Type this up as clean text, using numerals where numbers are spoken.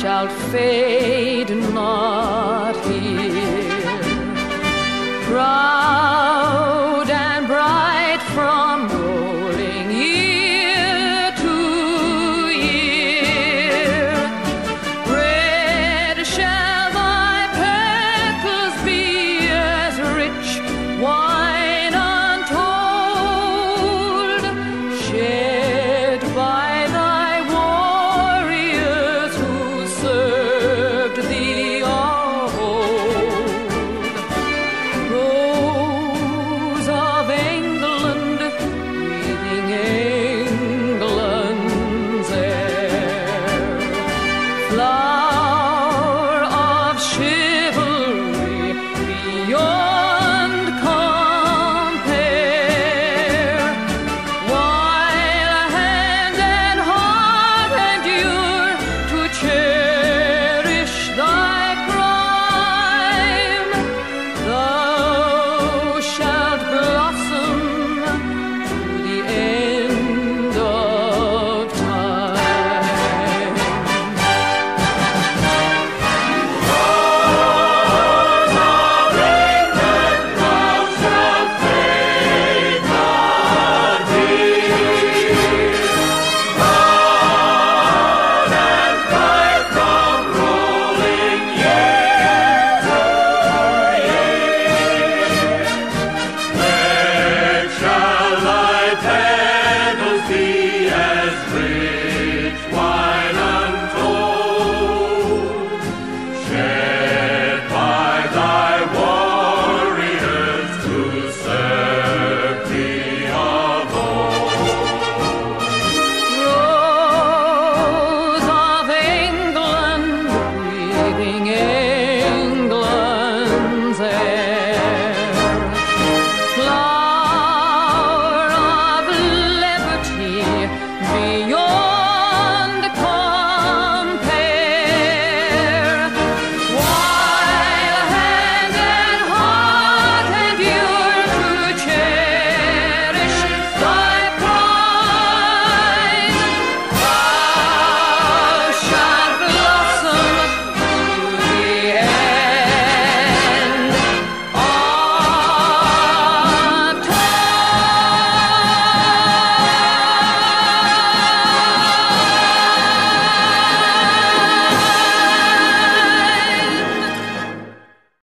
shalt fade not here. Proud and bright from rolling year to year, red shall thy petals be as rich wine untold, shed by thy warriors who served thee of old. Rose of England, breathing England's air, fly